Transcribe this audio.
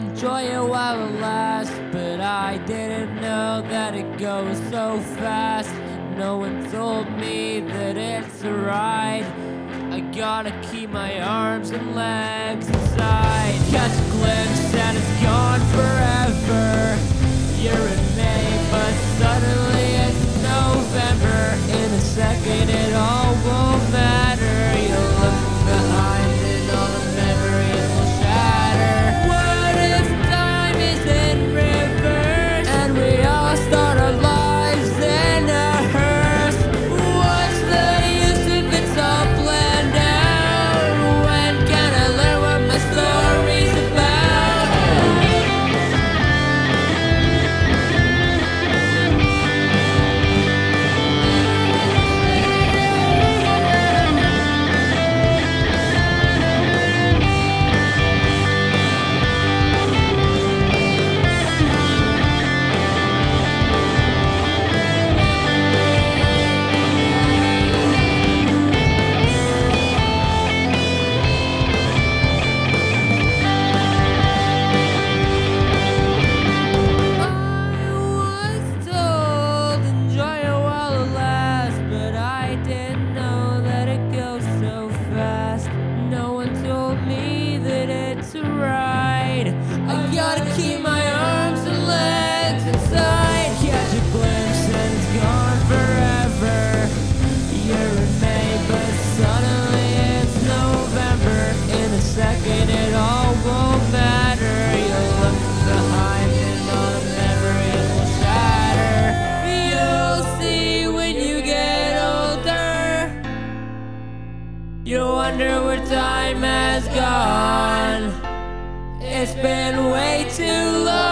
enjoy it while it lasts, but I didn't know that it goes so fast. No one told me that it's a ride. I gotta keep my arms and legs inside. Catch a glimpse and it's gone forever. You're in May, but suddenly it's November. In a second it all won't matter. You'll look behind and all the memories will shatter. What if time is in reverse and we all start our lives in a hearse? What's the use if it's all planned out? When can I learn what my story's about? You wonder where time has gone. It's been way too long.